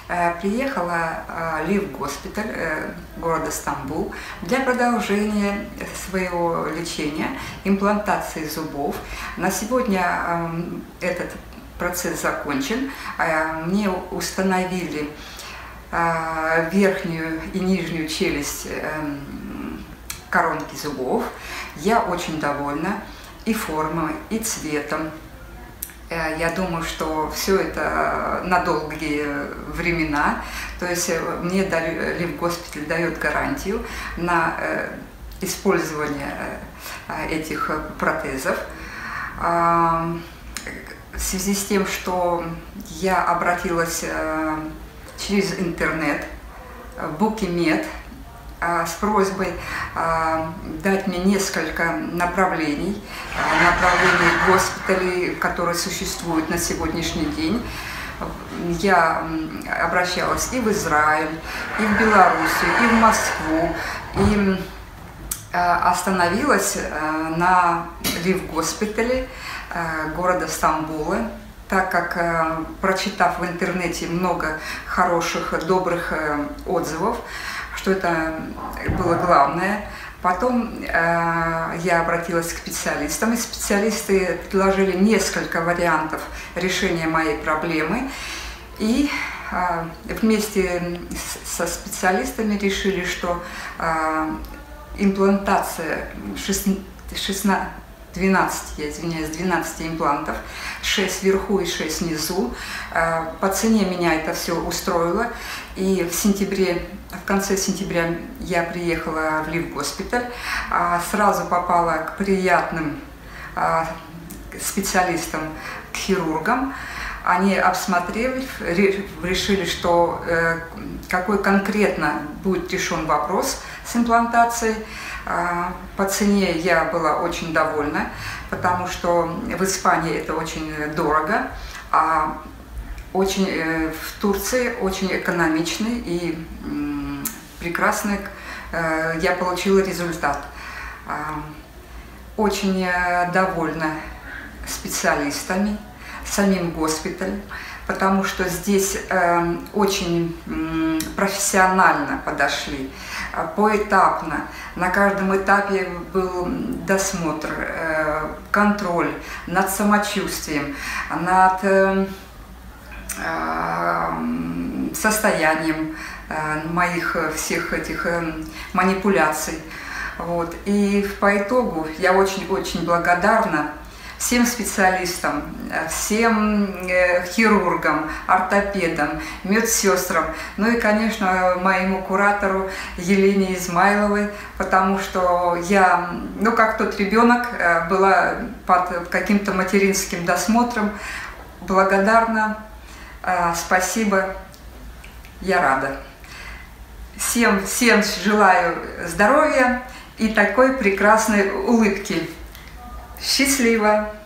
приехала Лив Госпиталь города Стамбул для продолжения своего лечения, имплантации зубов. На сегодня этот процесс закончен. Мне установили верхнюю и нижнюю челюсть коронки зубов. Я очень довольна и формой, и цветом. Я думаю, что все это на долгие времена. То есть мне Лив Госпиталь дает гарантию на использование этих протезов. В связи с тем, что я обратилась через интернет в Букимед с просьбой дать мне несколько направлений госпиталей, которые существуют на сегодняшний день. Я обращалась и в Израиль, и в Белоруссию, и в Москву, и остановилась на Лив Госпитале города Стамбула, так как, прочитав в интернете много хороших, добрых отзывов, что это было главное. Потом я обратилась к специалистам, и специалисты предложили несколько вариантов решения моей проблемы. И вместе со специалистами решили, что имплантация 12 имплантов, 6 вверху и 6 внизу. По цене меня это все устроило. И в конце сентября я приехала в Лив Госпиталь, сразу попала к приятным специалистам, к хирургам. Они обсмотрели, решили, что какой конкретно будет решен вопрос с имплантацией. По цене я была очень довольна, потому что в Испании это очень дорого, а в Турции очень экономичный и прекрасный я получила результат. Очень довольна специалистами, самим госпиталем, потому что здесь очень профессионально подошли, поэтапно. На каждом этапе был досмотр, контроль над самочувствием, над состоянием моих всех этих манипуляций. Вот. И по итогу я очень-очень благодарна всем специалистам, всем хирургам, ортопедам, медсестрам, ну и, конечно, моему куратору Елене Измайловой, потому что я, как тот ребенок, была под каким-то материнским досмотром. Благодарна, спасибо, я рада. Всем желаю здоровья и такой прекрасной улыбки. Счастливо!